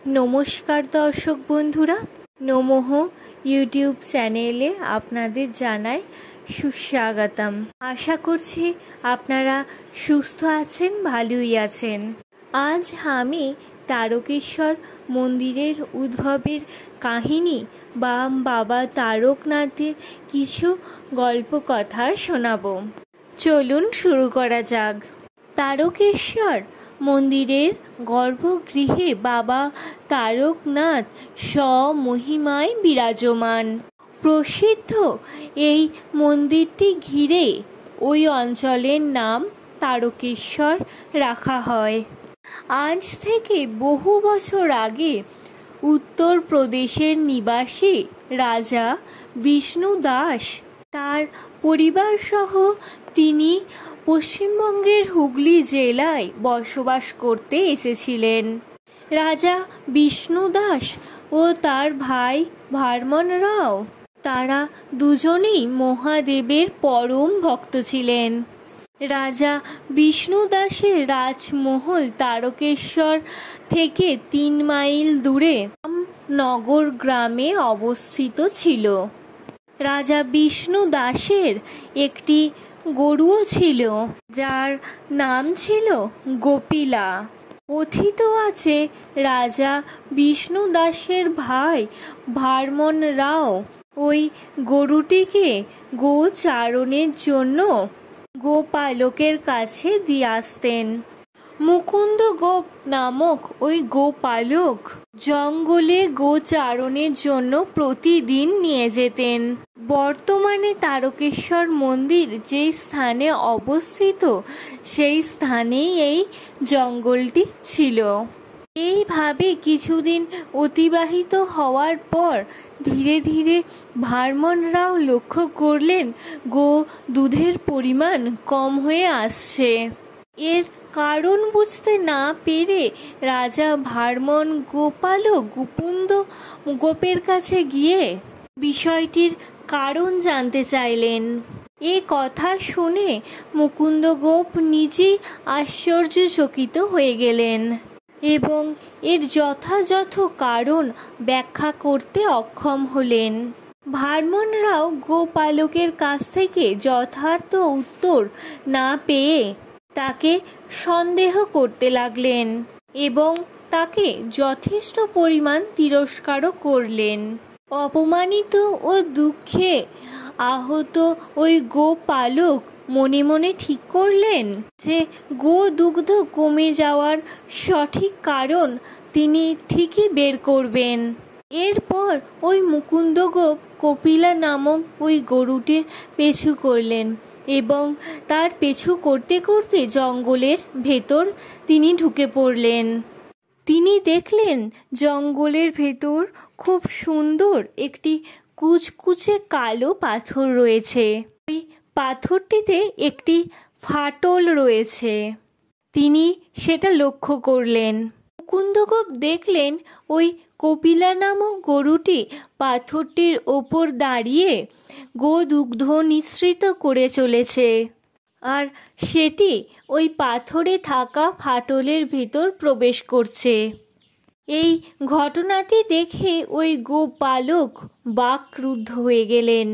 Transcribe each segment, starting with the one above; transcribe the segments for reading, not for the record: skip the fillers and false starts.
নমস্কার দর্শক বন্ধুরা, নমঃ ইউটিউব চ্যানেলে আপনাদের জানাই সুস্বাগতম। আশা করছি আপনারা সুস্থ আছেন, ভালোই আছেন। আজ আমি তারকেশ্বর মন্দিরের উদ্ভবের কাহিনী বা বাবা তারকনাথের কিছু গল্প কথা শোনাব। চলুন শুরু করা যাক। তারকেশ্বর মন্দিরের গর্ভগৃহে বাবা তারকনাথ স্বমহিমায় বিরাজমান। প্রসিদ্ধ এই মন্দিরটি ঘিরে ওই অঞ্চলের নাম তারকেশ্বর রাখা হয়। আজ থেকে বহু বছর আগে উত্তর প্রদেশের নিবাসী রাজা বিষ্ণু দাস তার পরিবার সহ তিনি পশ্চিমবঙ্গের হুগলি জেলায় বসবাস করতে এসেছিলেন। রাজা বিষ্ণু দাস ও তার ভাই ভার্মন রাও তারা দুজনেই মহাদেবের পরম ভক্ত ছিলেন। রাজা বিষ্ণু দাসের রাজমহল তারকেশ্বর থেকে 3 মাইল দূরে নগর গ্রামে অবস্থিত ছিল। রাজা বিষ্ণু দাসের একটি গরুও ছিল, যার নাম ছিল গোপিলা। কথিত আছে রাজা বিষ্ণু দাসের ভাই ভার্মন রাও ওই গরুটিকে গোচারণের জন্য গোপালকের কাছে দিয়ে আসতেন। মুকুন্দ গোপ নামক ওই গোপালক জঙ্গলে গোচারণের জন্য প্রতিদিন নিয়ে যেতেন। বর্তমানে তারকেশ্বর মন্দির যেই স্থানে অবস্থিত সেই স্থানেই এই জঙ্গলটি ছিল। এইভাবে কিছুদিন অতিবাহিত হওয়ার পর ধীরে ধীরে ভার্মন রাও লক্ষ্য করলেন দুধের পরিমাণ কম হয়ে আসছে। এর কারণ বুঝতে না পেরে রাজা ভার্মন গোপালক মুকুন্দ গোপের কাছে গিয়ে বিষয়টির কারণ জানতে চাইলেন। এ কথা শুনে মুকুন্দ গোপ নিজেই আশ্চর্যচকিত হয়ে গেলেন এবং এর যথাযথ কারণ ব্যাখ্যা করতে অক্ষম হলেন। ভার্মন রাও গোপালকের কাছ থেকে যথার্থ উত্তর না পেয়ে তাকে সন্দেহ করতে লাগলেন এবং তাকে যথেষ্ট পরিমাণ তিরস্কারও করলেন। অপমানিত ও দুঃখে আহত ওই গোপালক মনে মনে ঠিক করলেন যে দুগ্ধ কমে যাওয়ার সঠিক কারণ তিনি ঠিকই বের করবেন। এরপর ওই মুকুন্দ গোপ কপিলা নামক ওই গরুটির পেছু করলেন এবং তার পেছু করতে করতে জঙ্গলের ভেতর তিনি ঢুকে পড়লেন। তিনি দেখলেন জঙ্গলের ভেতর খুব সুন্দর একটি কুচকুচে কালো পাথর রয়েছে। ওই পাথরটিতে একটি ফাটল রয়েছে। তিনি সেটা লক্ষ্য করলেন। মুকুন্দগোপ দেখলেন ওই কপিলা নামক গরুটি পাথরটির ওপর দাঁড়িয়ে দুগ্ধ নিঃসৃত করে চলেছে, আর সেটি ওই পাথরে থাকা ফাটলের ভিতর প্রবেশ করছে। এই ঘটনাটি দেখে ওই গোপালক বাকরুদ্ধ হয়ে গেলেন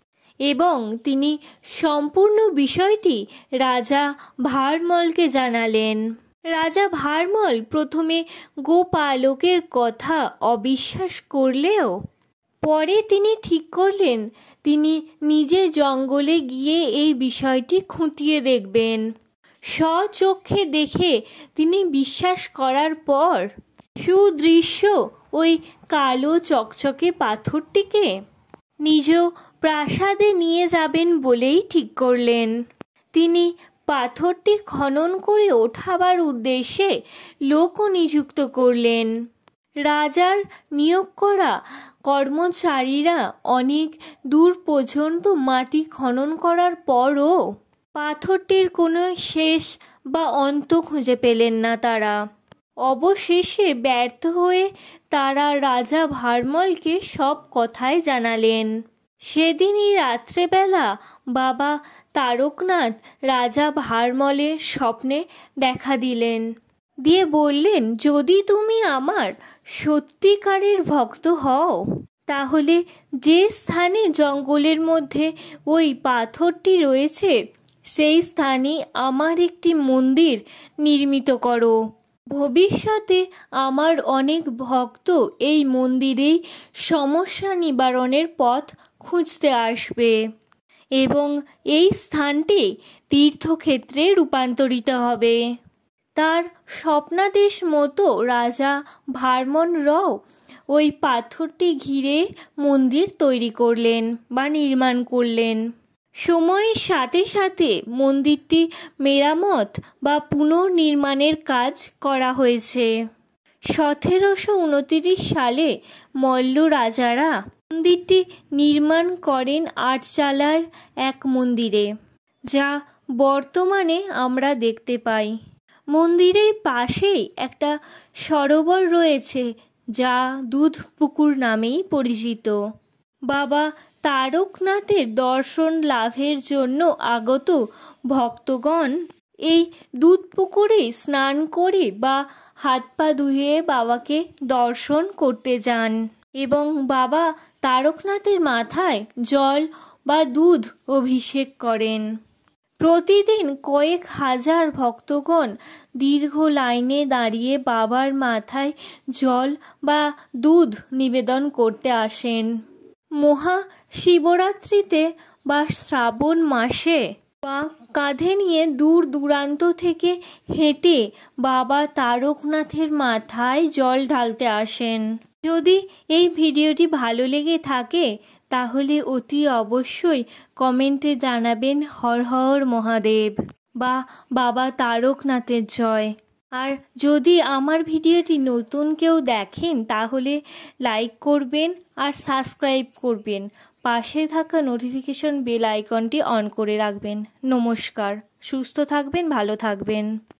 এবং তিনি সম্পূর্ণ বিষয়টি রাজা ভার্মলকে জানালেন। রাজা ভার্মল প্রথমে গোপালকের কথা অবিশ্বাস করলেও পরে তিনি ঠিক করলেন তিনি নিজে জঙ্গলে গিয়ে এই বিষয়টি খুঁটিয়ে দেখবেন। স্বচক্ষে দেখে তিনি বিশ্বাস করার পর সুদৃশ্য ওই কালো চকচকে পাথরটিকে নিজ প্রাসাদে নিয়ে যাবেন বলেই ঠিক করলেন। তিনি পাথরটি খনন করে ওঠাবার উদ্দেশ্যে লোকও নিযুক্ত করলেন। রাজার নিয়োগ করা কর্মচারীরা অনেক দূর পর্যন্ত মাটি খনন করার পরও পাথরটির কোনো শেষ বা অন্ত খুঁজে পেলেন না তারা। অবশেষে ব্যর্থ হয়ে তারা রাজা ভার্মলকে সব কথাই জানালেন। সেদিনই রাত্রেবেলা বাবা তারকনাথ রাজা ভার্মলের স্বপ্নে দেখা দিলেন, দিয়ে বললেন, যদি তুমি আমার সত্যিকারের ভক্ত হও, তাহলে যে স্থানে জঙ্গলের মধ্যে ওই পাথরটি রয়েছে সেই স্থানে আমার একটি মন্দির নির্মিত করো। ভবিষ্যতে আমার অনেক ভক্ত এই মন্দিরেই সমস্যা নিবারণের পথ খুঁজতে আসবে এবং এই স্থানটি তীর্থক্ষেত্রে রূপান্তরিত হবে। তার স্বপ্নাদেশ মতো রাজা ভার্মনরাও ওই পাথরটি ঘিরে মন্দির তৈরি করলেন বা নির্মাণ করলেন। সময়ের সাথে সাথে মন্দিরটি মেরামত বা পুনর্নির্মাণের কাজ করা হয়েছে। 1729 সালে মল্ল রাজারা মন্দিরটি নির্মাণ করেন আটচালার এক মন্দিরে, যা বর্তমানে আমরা দেখতে পাই। মন্দিরের পাশেই একটা সরোবর রয়েছে যা দুধ পুকুর নামেই পরিচিত। বাবা তারকনাথের দর্শন লাভের জন্য আগত ভক্তগণ এই দুধ পুকুরে স্নান করে বা হাত পা ধুয়ে বাবাকে দর্শন করতে যান এবং বাবা তারকনাথের মাথায় জল বা দুধ অভিষেক করেন। প্রতিদিন কয়েক হাজার ভক্তগণ দীর্ঘ লাইনে দাঁড়িয়ে বাবার মাথায় জল বা দুধ নিবেদন করতে আসেন। মহা শিবরাত্রিতে বা শ্রাবণ মাসে বা কাঁধে নিয়ে দূর দূরান্ত থেকে হেঁটে বাবা তারকনাথের মাথায় জল ঢালতে আসেন। যদি এই ভিডিওটি ভালো লেগে থাকে তাহলে অতি অবশ্যই কমেন্টে জানাবেন হর হর মহাদেব বা বাবা তারকনাথের জয়। আর যদি আমার ভিডিওটি নতুন কেউ দেখেন তাহলে লাইক করবেন আর সাবস্ক্রাইব করবেন, পাশে থাকা নোটিফিকেশন বেল আইকনটি অন করে রাখবেন। নমস্কার, সুস্থ থাকবেন, ভালো থাকবেন।